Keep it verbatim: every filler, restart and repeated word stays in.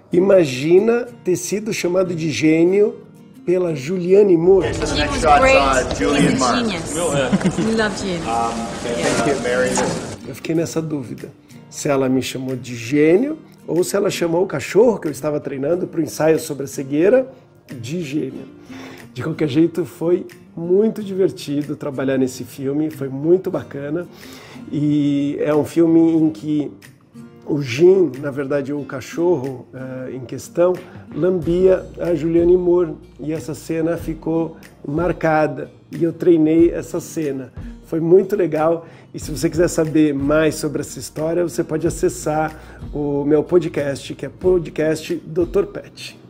Imagina ter sido chamado de gênio pela Julianne Moore. He was great. He was a genius. We love Jim. Eu fiquei nessa dúvida, se ela me chamou de gênio ou se ela chamou o cachorro que eu estava treinando para o ensaio sobre a cegueira de gênio. De qualquer jeito, foi muito divertido trabalhar nesse filme, foi muito bacana. E é um filme em que o Jim, na verdade o cachorro uh, em questão, lambia a Julianne Moore. E essa cena ficou marcada. E eu treinei essa cena. Foi muito legal. E se você quiser saber mais sobre essa história, você pode acessar o meu podcast, que é podcast doutor Pet.